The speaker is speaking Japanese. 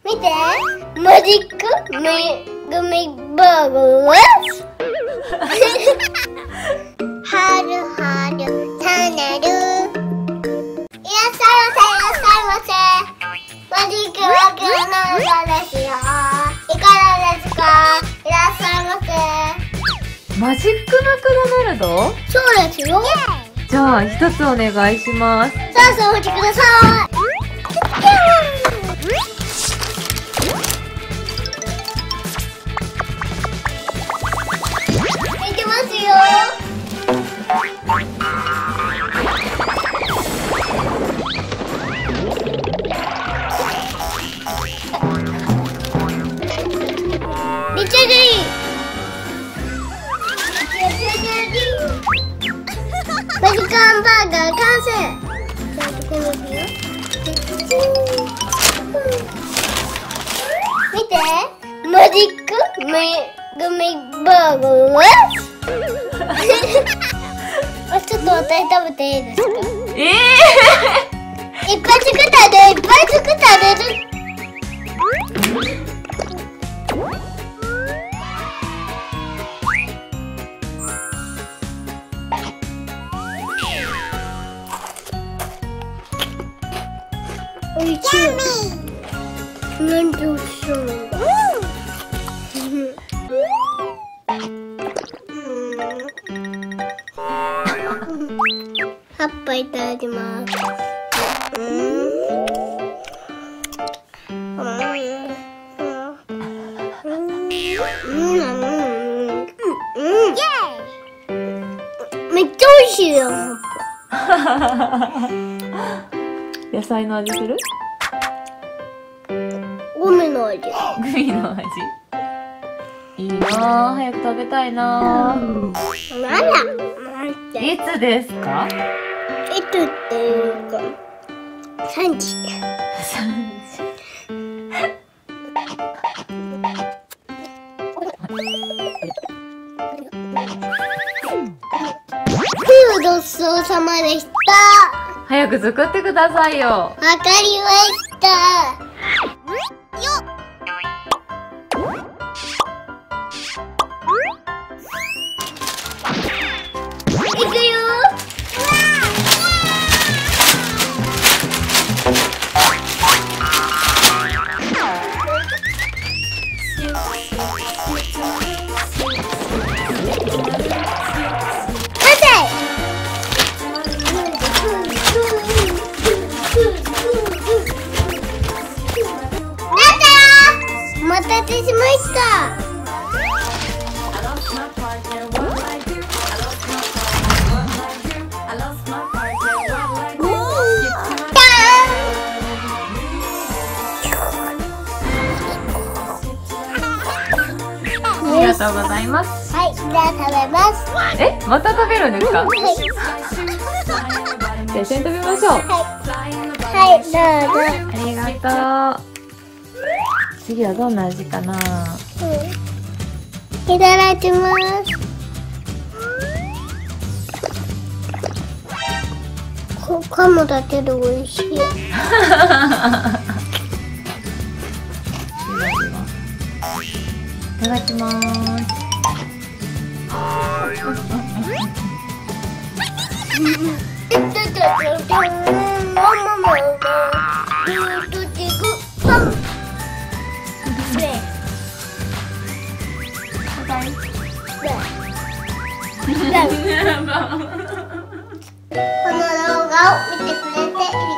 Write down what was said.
見て、マジックグミバーグですはるはるタネル、いらっしゃいませ。マジックバーグの歌ですよ。いかがですか？いらっしゃいませ。 マジックマクドナルド？ そうですよ。 じゃあ一つお願いします。 さあお待ちください。いきますよ。めっちゃいい。マジックハンバーガー完成。じゃあここによ。見て、マジックグミバーグです。ちょっと私食べていいですか？いっぱい作ったで、いっぱい作ったで。おいしい。なんでおいしそうなんだ。葉っぱいただきます。めっちゃ美味しいよ。 野菜の味する？ グミの味。 グミの味。いいなぁ、早く食べたいなぁ。いつですか？ いつっていうか3時。ごちそうさまでした。 早く作ってくださいよ。 わかりました。よっ。いくよ。お待たせしました。 ありがとうございます。 はい、じゃあ食べます。 また食べるんですか？ はい。 じゃあ一緒に食べましょう。 はい、どうぞ。 ありがとう。次はどんな味かな。 いただきます。噛むだけで美味しい。いただきます。 この動画を見てくれて